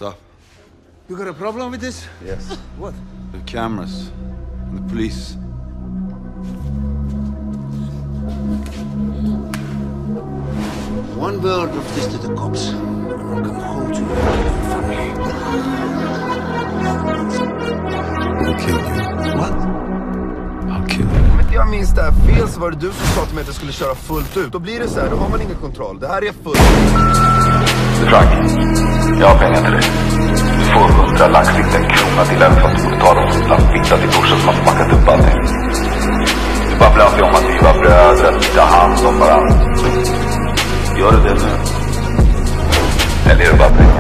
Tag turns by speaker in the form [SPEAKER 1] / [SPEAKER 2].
[SPEAKER 1] Stop.
[SPEAKER 2] You got a problem with this?
[SPEAKER 1] Yes.
[SPEAKER 2] What?
[SPEAKER 1] The cameras. And the police.
[SPEAKER 2] One word of this to the cops, and I'll come home to your family.
[SPEAKER 1] I'll kill you.
[SPEAKER 2] What?
[SPEAKER 1] I'll kill you.
[SPEAKER 3] Om inte jag minns det här fel så var det du som sa till mig att jag skulle köra fullt ut. Då blir det så här, då har man ingen kontroll. Det här är fullt ut.
[SPEAKER 4] Frank, jag har pengar till dig. Du får 100 lax, inte en krona till även fast du borde ta dem som en fitta till brorsan som har smackat upp allting. Du babblar alltid om att vi var bröder, att ta hand om varandra. Gör du det nu? Eller är det bara pengar?